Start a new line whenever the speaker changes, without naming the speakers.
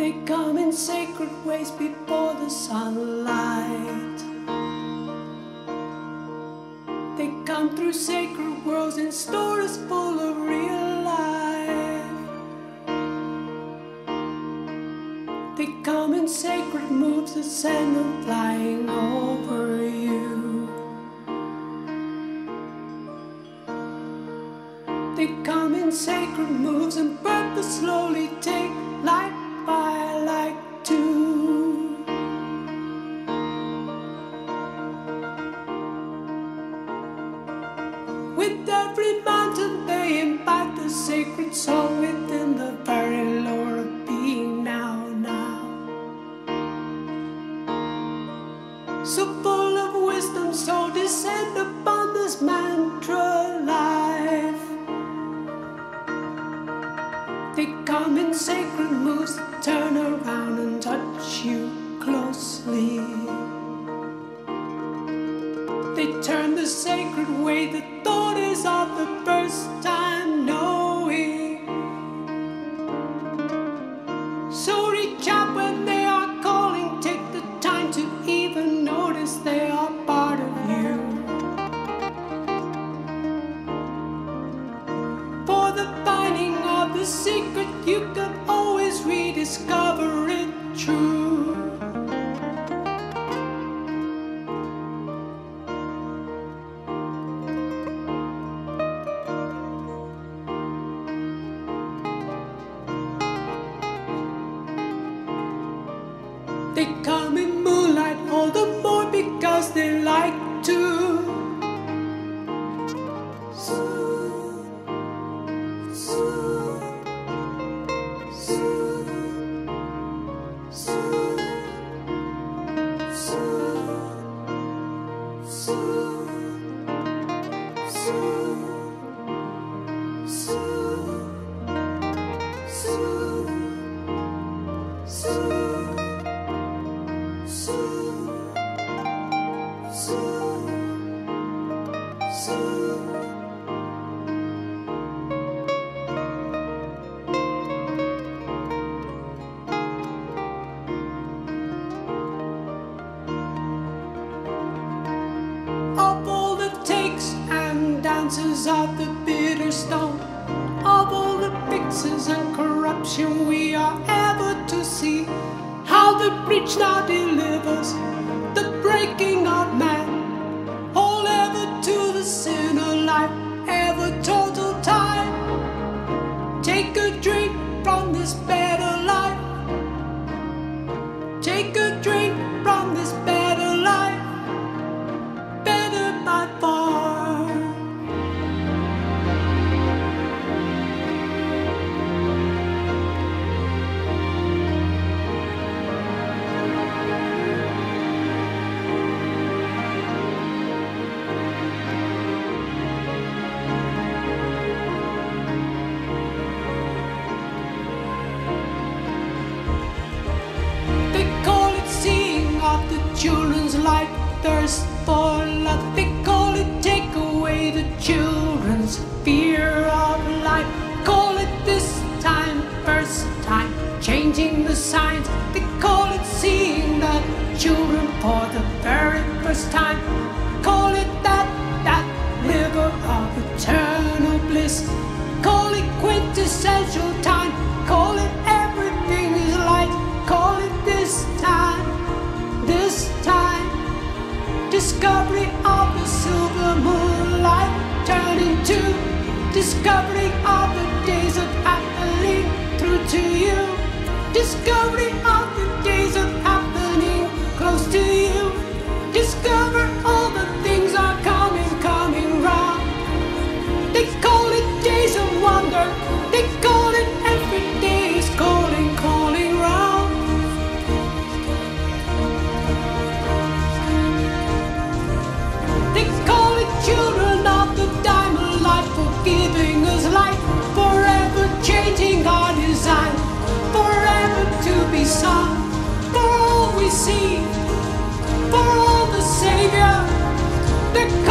They come in sacred ways before the sunlight. They come through sacred worlds in stories full of real life. They come in sacred moves that send them flying over you. They come in sacred moves and purpose slowly take light by light too. With every mountain they invite the sacred soul within the very lore of being now. So full of wisdom, so descend upon this mantra life. They come in sacred moves that turn around and touch you closely. They turn the sacred way the thought is of the first time knowing. So reach out when they are calling, take the time to even notice they are part of you. For the finding of the secret, you can always rediscover it true. They come in moonlight all the more because they like to. Of all the takes and dances of the bitter stone, of all the fixes and corruption we are ever to see, how the breach now delivers the breaking of man, all ever to the sinner life, ever total time. Take a drink from this better life. Take a drink from this better life. Better by far. They call it seeing of the children's light, thirst for love. They call it take away the children's fear of life. Call it this time, first time, changing the signs. They call it seeing the children for the very first time. Call it that river of eternal bliss. Call it quintessential time. Call it everything is light. Call it this time, discovery of the silver moonlight, turn into discovery of the days of happening through to you. Discovery of the days of happening close to you. Discover all the things are coming round. They call it days of wonder. They call it every day is calling round. They call it children of the diamond light, for giving us light, forever changing our design, forever to be sung, for all we see, for all the Savior. They